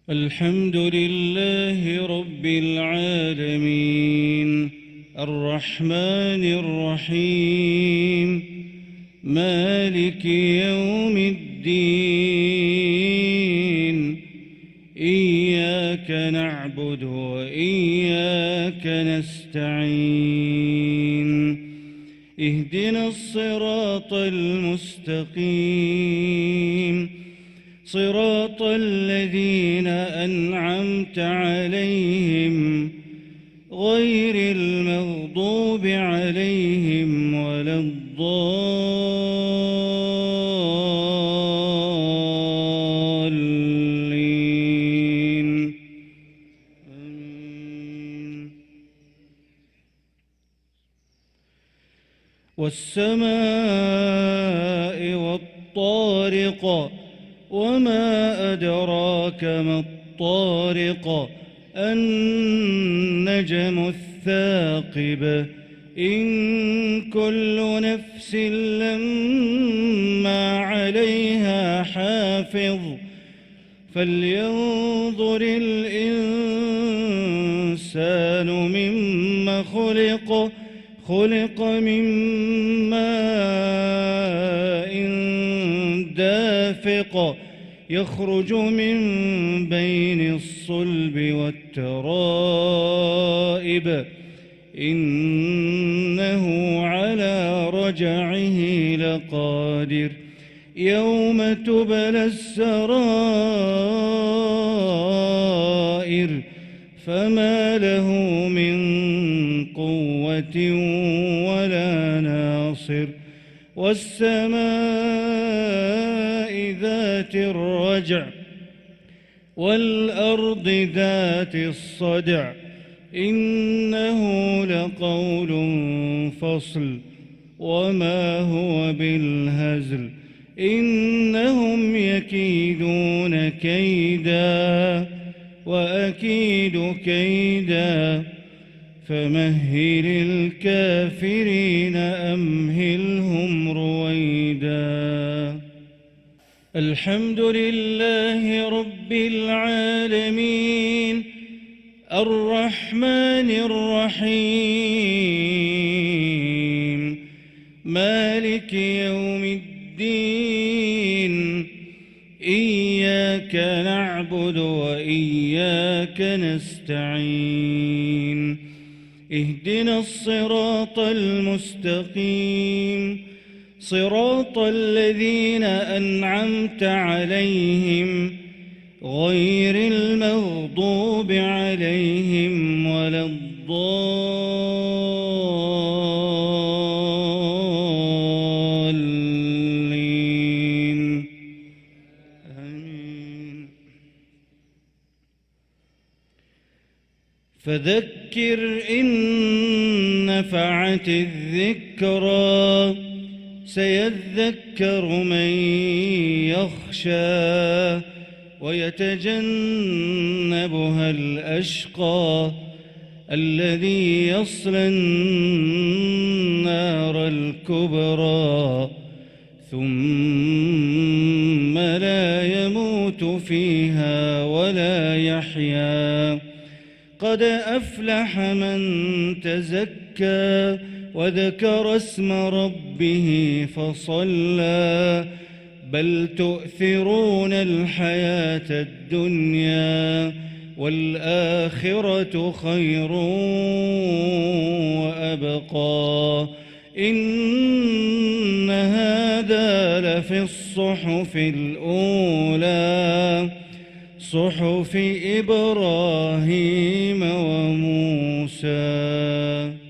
الحمد لله رب العالمين الرحمن الرحيم مالك يوم الدين إياك نعبد وإياك نستعين اهدنا الصراط المستقيم صراط الذين أنعمت عليهم غير المغضوب عليهم ولا الضالين آمين. والسماء والطارق وما أدراك ما الطارق النجم الثاقب إن كل نفس لما عليها حافظ فلينظر الإنسان مما خلق من ماء دافق يخرج من بين الصلب والترائب إنه على رجعه لقادر يوم تبلى السرائر فما له من قوة ولا ناصر والسماء ذات الرجع والأرض ذات الصدع إنه لقول فصل وما هو بالهزل إنهم يكيدون كيدا وأكيد كيدا فمهل الكافرين أمهلهم رويدا الحمد لله رب العالمين الرحمن الرحيم مالك يوم الدين إياك نعبد وإياك نستعين اهدنا الصراط المستقيم صراط الذين أنعمت عليهم غير المغضوب عليهم ولا الضالين آمين. فذكر إن نفعت الذكرى سيذكر من يخشى ويتجنبها الأشقى الذي يصلى النار الكبرى ثم لا يموت فيها ولا يحيا قد أفلح من تزكى وذكر اسم ربه فصلى بل تؤثرون الحياة الدنيا والآخرة خير وأبقى إن هذا لفي الصحف الأولى صحف إبراهيم وموسى